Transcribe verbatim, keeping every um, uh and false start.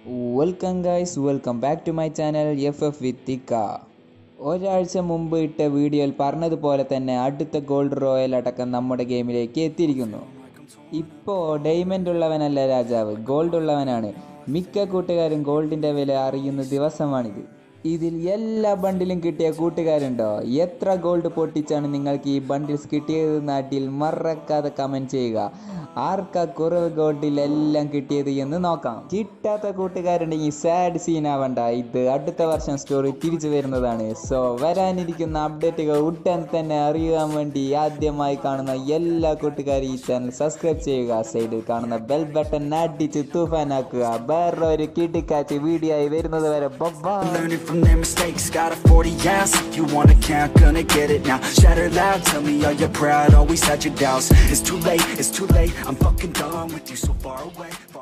Welcome guys, welcome back to my channel F F with ഇക്ക. ഒരാഴ്ച മുമ്പ് ഇട്ട വീഡിയോയിൽ പറഞ്ഞതുപോലെ തന്നെ അടുത്ത ഗോൾഡ് റോയൽ അടക്കം നമ്മുടെ ഗെയിമിലേക്ക് എത്തിയിരിക്കുന്നു. ഇപ്പോൾ ഡയമണ്ട് ഉള്ളവനല്ല രാജാവ്, ഗോൾഡ് ഉള്ളവനാണ്. മിക്ക കൂട്ടുകാരും ഗോൾഡിൻ്റെ വില അറിയുന്ന ദിവസമാണിത്. ഇതിൽ എല്ലാ ബണ്ടിലും കിട്ടിയ കൂട്ടുകാരുണ്ടോ? എത്ര ഗോൾഡ് പൊട്ടിച്ചാണ് നിങ്ങൾക്ക് ഈ ബണ്ടിൽസ് കിട്ടിയത്? നാട്ടിൽ മറക്കാതെ കമൻറ്റ് ചെയ്യുക. ആർക്കാ കുറവ് ഗോൾഡിൽ എല്ലാം കിട്ടിയത് എന്ന് നോക്കാം. കിട്ടാത്ത കൂട്ടുകാരുണ്ടെങ്കിൽ സാഡ് സീൻ ആവണ്ട, ഇത് അടുത്ത വർഷം സ്റ്റോറി തിരിച്ചു വരുന്നതാണ്. സോ വരാനിരിക്കുന്ന അപ്ഡേറ്റുകൾ ഉടൻ തന്നെ അറിയാൻ വേണ്ടി ആദ്യമായി കാണുന്ന എല്ലാ കൂട്ടുകാരും ഈ ചാനൽ സബ്സ്ക്രൈബ് ചെയ്യുക. സൈഡിൽ കാണുന്ന ബെൽ ബട്ടൺ അടിച്ച് തൂഫാനാക്കുക. വേറൊരു കിട്ടിക്കാച്ച് വീഡിയോ ആയി വരുന്നത് വരെ bye. From their mistakes, got a forty ounce. If you wanna count, gonna get it now. Shatter loud, tell me are you proud? Always had your doubts. It's too late, it's too late. I'm fucking done with you, so far away.